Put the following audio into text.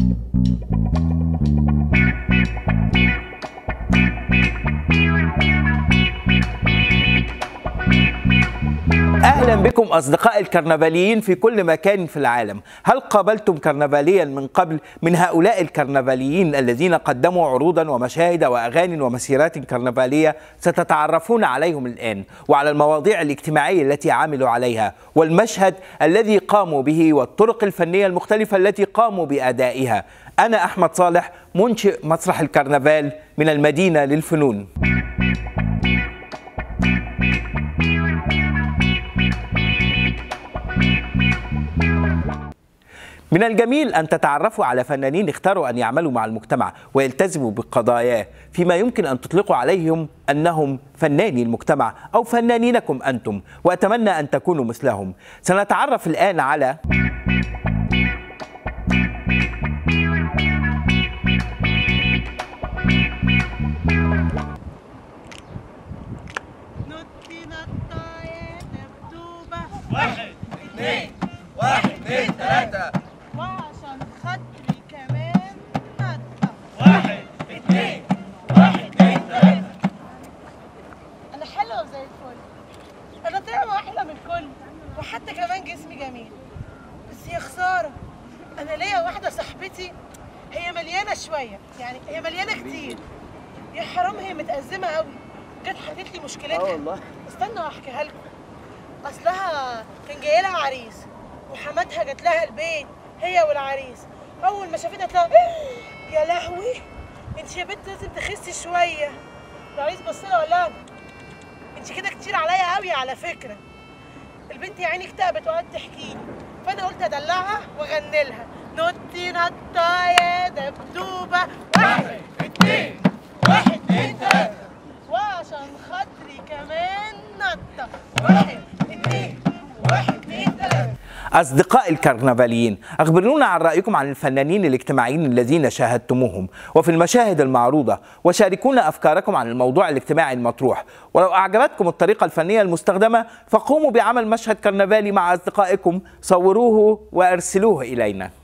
أهلا بكم أصدقاء الكرنفاليين في كل مكان في العالم. هل قابلتم كرنفاليا من قبل من هؤلاء الكرنفاليين الذين قدموا عروضا ومشاهد وأغاني ومسيرات كرنفالية؟ ستتعرفون عليهم الآن وعلى المواضيع الاجتماعية التي عملوا عليها والمشهد الذي قاموا به والطرق الفنية المختلفة التي قاموا بأدائها. أنا أحمد صالح، منشئ مسرح الكرنفال من المدينة للفنون. من الجميل أن تتعرفوا على فنانين اختاروا أن يعملوا مع المجتمع ويلتزموا بقضاياه، فيما يمكن أن تطلقوا عليهم أنهم فناني المجتمع أو فنانينكم أنتم، وأتمنى أن تكونوا مثلهم. سنتعرف الآن على واحد اتنين تلاتة وعشان خاطري كمان نطة. واحد اتنين تلاتة. أنا حلوة زي الفل، أنا طعمة أحلى من الكل، وحتى كمان جسمي جميل. بس يا خسارة، أنا ليا واحدة صاحبتي هي مليانة شوية، يعني هي مليانة كتير. يا حرام هي متأزمة قوي، جت حكت لي مشكلتها. والله استنوا أحكيها لكم. أصلها كان جاي لها عريس وحماتها جت لها البيت هي والعريس. اول ما شافتها قالت لها يا لهوي انت يا بنت لازم تخسي شويه. العريس بص لها وقال لها انت كده كتير عليا قوي على فكره. البنت يا عيني اكتئبت وقعدت تحكي لي، فانا قلت ادلعها واغني لها نطي نطه يا دبدوبه. واحد اتنين تلاته وعشان خاطري كمان نطه. واحد اتنين تلاته. أصدقاء الكرنفاليين، أخبرونا عن رأيكم عن الفنانين الاجتماعيين الذين شاهدتموهم وفي المشاهد المعروضة، وشاركونا أفكاركم عن الموضوع الاجتماعي المطروح. ولو أعجبتكم الطريقة الفنية المستخدمة فقوموا بعمل مشهد كرنفالي مع أصدقائكم، صوروه وأرسلوه إلينا.